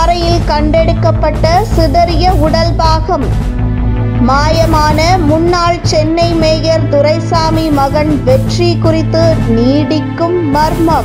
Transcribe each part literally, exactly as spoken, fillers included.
பாறையில் கண்டெடுக்கப்பட்ட சிதறிய உடல் பாகம். மாயமான முன்னாள் சென்னை மேயர் துரைசாமி மகன் வெற்றி குறித்து நீடிக்கும் மர்மம்.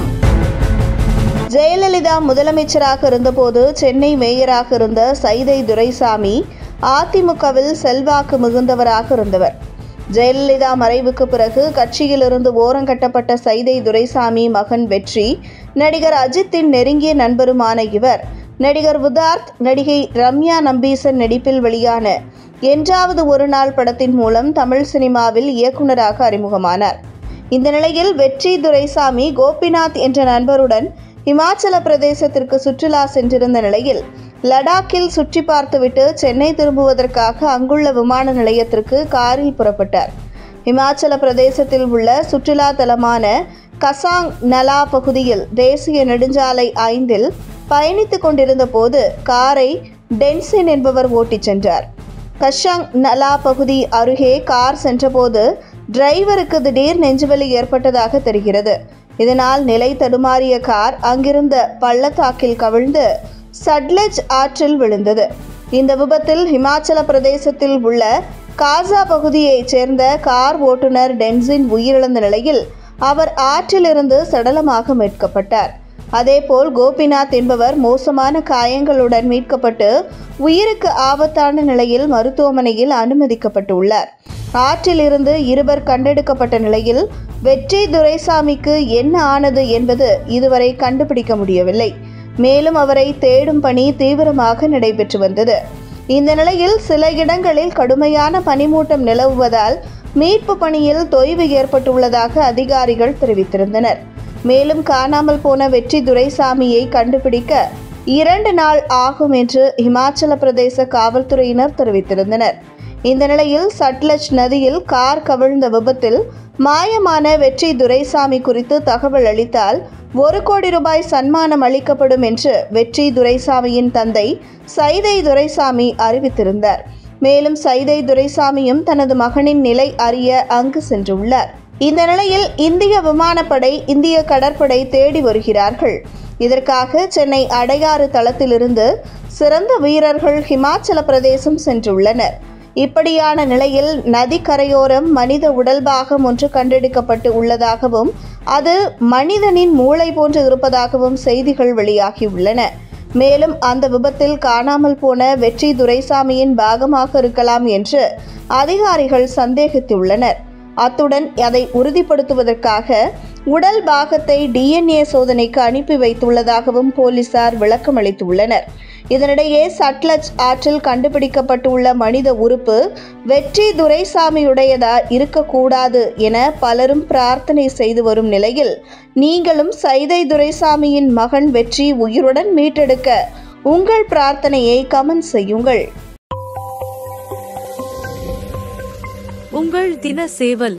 ஜெயலலிதா முதலமைச்சராக இருந்தபோது சென்னை மேயராக இருந்த சைதை துரைசாமி அதிமுகவில் செல்வாக்கு மிகுந்தவராக இருந்தவர். ஜெயலலிதா மறைவுக்கு பிறகு கட்சியிலிருந்து ஓரங்கட்டப்பட்ட சைதை துரைசாமி மகன் வெற்றி நடிகர் அஜித்தின் நெருங்கிய நண்பருமான இவர் நடிகர் விதார்த், நடிகை ரம்யா நம்பீசன் நடிப்பில் வெளியான என்றாவது ஒரு நாள் படத்தின் மூலம் தமிழ் சினிமாவில் இயக்குநராக அறிமுகமானார். இந்த நிலையில் வெற்றி துரைசாமி கோபிநாத் என்ற நண்பருடன் இமாச்சல பிரதேசத்திற்கு சுற்றுலா சென்றிருந்த நிலையில் லடாக்கில் சுற்றி பார்த்துவிட்டு சென்னை திரும்புவதற்காக அங்குள்ள விமான நிலையத்திற்கு காரில் புறப்பட்டார். இமாச்சல பிரதேசத்தில் உள்ள சுற்றுலா தலமான கசாங் நலா பகுதியில் தேசிய நெடுஞ்சாலை ஐந்தில் பயணித்துக் கொண்டிருந்த போது காரை டென்சின் என்பவர் ஓட்டிச் சென்றார். கஷாங் நலா பகுதி அருகே கார் சென்றபோது டிரைவருக்கு திடீர் நெஞ்சுவலி ஏற்பட்டதாக தெரிகிறது. இதனால் நிலை தடுமாறிய கார் அங்கிருந்த பள்ளத்தாக்கில் கவிழ்ந்து சட்லெஜ் ஆற்றில் விழுந்தது. இந்த விபத்தில் இமாச்சல பிரதேசத்தில் உள்ள காசா பகுதியைச் சேர்ந்த கார் ஓட்டுநர் டென்சின் உயிரிழந்த நிலையில் அவர் ஆற்றிலிருந்து சடலமாக மீட்கப்பட்டார். அதேபோல் கோபிநாத் என்பவர் மோசமான காயங்களுடன் மீட்கப்பட்டு உயிருக்கு ஆபத்தான நிலையில் மருத்துவமனையில் அனுமதிக்கப்பட்டுள்ளார். ஆற்றிலிருந்து இருவர் கண்டெடுக்கப்பட்ட நிலையில் வெற்றி துரைசாமிக்கு என்ன ஆனது என்பது இதுவரை கண்டுபிடிக்க முடியவில்லை. மேலும் அவரை தேடும் பணி தீவிரமாக நடைபெற்று வந்தது. இந்த நிலையில் சில இடங்களில் கடுமையான பனிமூட்டம் நிலவுவதால் மீட்பு பணியில் தொய்வு ஏற்பட்டுள்ளதாக அதிகாரிகள் தெரிவித்திருந்தனர். மேலும் காணாமல் போன வெற்றி துரைசாமியை கண்டுபிடிக்க இரண்டு நாள் ஆகும் என்று இமாச்சல பிரதேச காவல்துறையினர் தெரிவித்திருந்தனர். இந்த நிலையில் சட்லஜ் நதியில் கார் கவிழ்ந்த விபத்தில் மாயமான வெற்றி துரைசாமி குறித்து தகவல் அளித்தால் ஒரு கோடி ரூபாய் சன்மானம் அளிக்கப்படும் என்று வெற்றி துரைசாமியின் தந்தை சைதை துரைசாமி அறிவித்திருந்தார். மேலும் சைதை துரைசாமியும் தனது மகனின் நிலை அறிய அங்கு சென்றுள்ளார். இந்த நிலையில் இந்திய விமானப்படை, இந்திய கடற்படை தேடி வருகிறார்கள். இதற்காக சென்னை அடையாறு தளத்திலிருந்து சிறந்த வீரர்கள் ஹிமாச்சல பிரதேசம் சென்றுள்ளனர். இப்படியான நிலையில் நதி கரையோரம் மனித உடல் பாகம் ஒன்று கண்டெடுக்கப்பட்டு உள்ளதாகவும் அது மனிதனின் மூளை போன்று இருப்பதாகவும் செய்திகள் வெளியாகியுள்ளன. மேலும் அந்த விபத்தில் காணாமல் போன வெற்றி துரைசாமியின் பாகமாக இருக்கலாம் என்று அதிகாரிகள் சந்தேகித்துள்ளனர். அத்துடன் அதை உறுதிப்படுத்துவதற்காக உடல் பாகத்தை டிஎன்ஏ சோதனைக்கு அனுப்பி வைத்துள்ளதாகவும் போலீசார் விளக்கம் அளித்துள்ளனர். இதனிடையே சட்லஜ் ஆற்றில் கண்டுபிடிக்கப்பட்டுள்ள மனித உறுப்பு வெற்றி துரைசாமியுடையதா இருக்கக்கூடாது என பலரும் பிரார்த்தனை செய்து வரும் நிலையில் நீங்களும் சைதை துரைசாமியின் மகன் வெற்றி உயிருடன் மீட்டெடுக்க உங்கள் பிரார்த்தனையை கமெண்ட் செய்யுங்கள். உங்கள் தின சேவல்.